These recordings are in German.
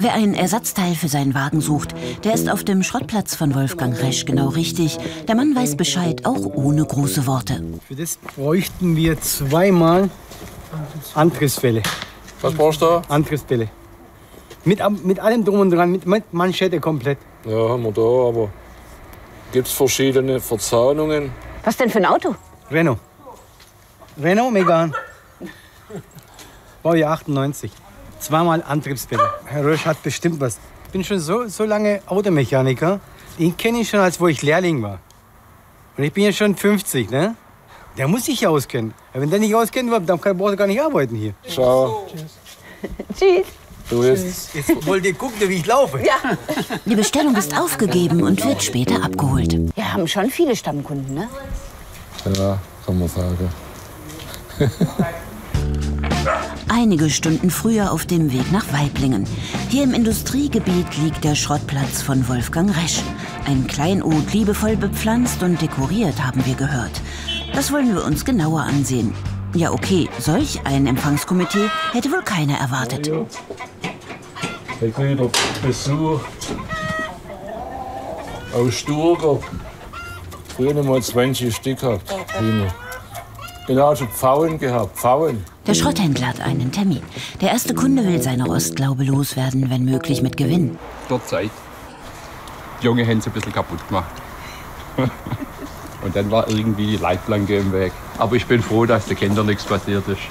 Wer ein Ersatzteil für seinen Wagen sucht, der ist auf dem Schrottplatz von Wolfgang Resch genau richtig. Der Mann weiß Bescheid, auch ohne große Worte. Für das bräuchten wir zweimal Antrissfälle. Was brauchst du da? Antrissfälle. Mit allem drum und dran, mit Manschette komplett. Ja, haben wir da, aber gibt es verschiedene Verzahnungen. Was denn für ein Auto? Renault. Renault Megane. Baujahr 98. Zweimal Antriebsfälle. Herr Rösch hat bestimmt was. Ich bin schon so lange Automechaniker. Den kenne ich schon, als wo ich Lehrling war. Und ich bin ja schon 50, ne? Der muss sich ja auskennen. Wenn der nicht auskennt, dann braucht er gar nicht arbeiten hier. Ciao. Tschüss. Du jetzt. Jetzt wollt ihr gucken, wie ich laufe? Ja. Die Bestellung ist aufgegeben und wird später abgeholt. Wir haben schon viele Stammkunden, ne? Ja, kann man sagen. Einige Stunden früher auf dem Weg nach Waiblingen. Hier im Industriegebiet liegt der Schrottplatz von Wolfgang Resch. Ein Kleinod, liebevoll bepflanzt und dekoriert, haben wir gehört. Das wollen wir uns genauer ansehen. Ja, okay, solch ein Empfangskomitee hätte wohl keiner erwartet. Ich kriege wieder Besuch aus Sturger. Früher mal 20 Stück gehabt. Genau, schon Pfauen gehabt. Pfauen. Der Schrotthändler hat einen Termin. Der erste Kunde will seine Rostlaube loswerden, wenn möglich mit Gewinn. Zur Zeit. Die Junge haben sie ein bisschen kaputt gemacht. Und dann war irgendwie die Leitplanke im Weg. Aber ich bin froh, dass den Kindern nichts passiert ist.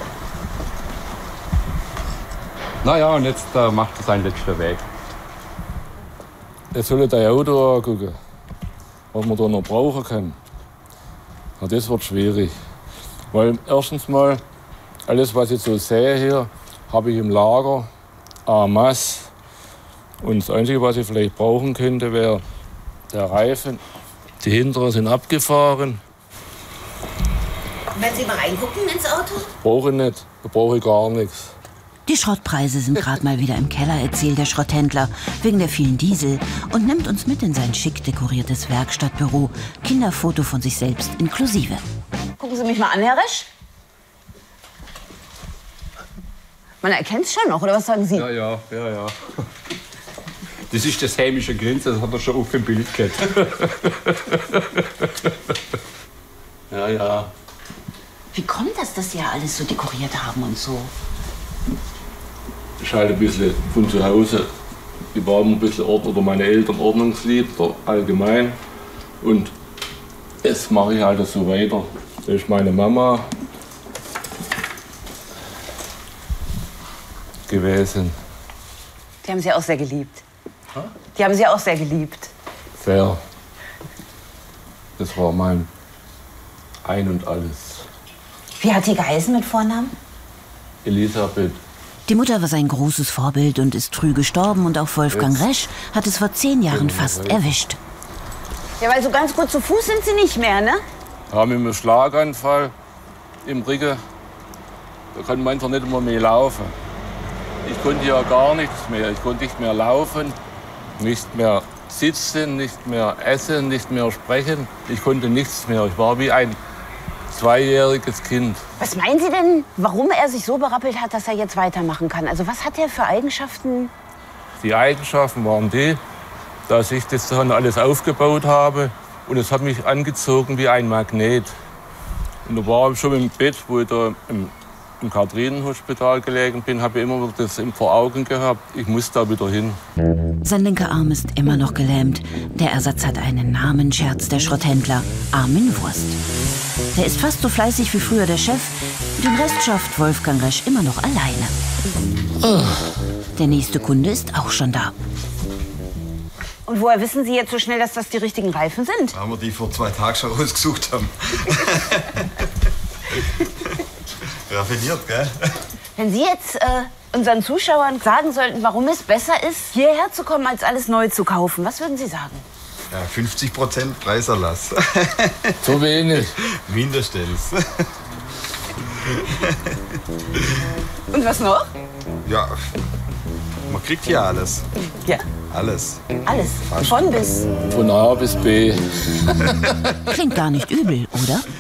Naja, und jetzt macht er seinen letzten Weg. Jetzt soll ich dein Auto angucken, was man da noch brauchen kann. Na, das wird schwierig. Weil erstens mal, alles was ich so sehe hier, habe ich im Lager en masse. Und das Einzige, was ich vielleicht brauchen könnte, wäre der Reifen. Die hinteren sind abgefahren. Wenn Sie mal reingucken ins Auto? Brauche ich nicht, da brauche ich gar nichts. Die Schrottpreise sind gerade mal wieder im Keller, erzählt der Schrotthändler, wegen der vielen Diesel und nimmt uns mit in sein schick dekoriertes Werkstattbüro. Kinderfoto von sich selbst inklusive. Gucken Sie mich mal an, Herr Resch. Man erkennt es schon noch, oder was sagen Sie? Ja. Das ist das hämische Grinsen, das hat er schon auf dem Bild gehabt. Ja. Wie kommt das, dass Sie ja alles so dekoriert haben und so? Ich halte ein bisschen von zu Hause. Ich war immer ein bisschen oder meine Eltern ordnungslieb, allgemein. Und das mache ich halt so weiter. Das ist meine Mama gewesen. Die haben Sie auch sehr geliebt. Die haben Sie auch sehr geliebt. Sehr. Das war mein Ein und Alles. Wie hat die geheißen mit Vornamen? Elisabeth. Die Mutter war sein großes Vorbild und ist früh gestorben. Und auch Wolfgang Resch hat es vor 10 Jahren fast erwischt. Ja, weil so ganz gut zu Fuß sind Sie nicht mehr, ne? Haben einen Schlaganfall im Rücken. Da kann man einfach nicht immer mehr laufen. Ich konnte ja gar nichts mehr. Ich konnte nicht mehr laufen, nicht mehr sitzen, nicht mehr essen, nicht mehr sprechen. Ich konnte nichts mehr. Ich war wie ein 2-jähriges Kind. Was meinen Sie denn, warum er sich so berappelt hat, dass er jetzt weitermachen kann? Also was hat er für Eigenschaften? Die Eigenschaften waren die, dass ich das dann alles aufgebaut habe und es hat mich angezogen wie ein Magnet. Und da war ich schon im Bett, wo ich da im Katrinenhospital gelegen bin, habe ich immer wieder das vor Augen gehabt. Ich muss da wieder hin. Sein linker Arm ist immer noch gelähmt. Der Ersatz hat einen Namen, scherzt der Schrotthändler. Armin Wurst. Der ist fast so fleißig wie früher der Chef. Den Rest schafft Wolfgang Resch immer noch alleine. Der nächste Kunde ist auch schon da. Und woher wissen Sie jetzt so schnell, dass das die richtigen Reifen sind? Haben wir die vor 2 Tagen schon rausgesucht haben. Raffiniert, gell? Wenn Sie jetzt unseren Zuschauern sagen sollten, warum es besser ist, hierher zu kommen, als alles neu zu kaufen, was würden Sie sagen? Ja, 50% Preiserlass. Zu wenig. Mindestens. Und was noch? Ja, man kriegt hier alles. Ja. Alles. Alles. Von bis. Von A bis B. Klingt gar nicht übel, oder?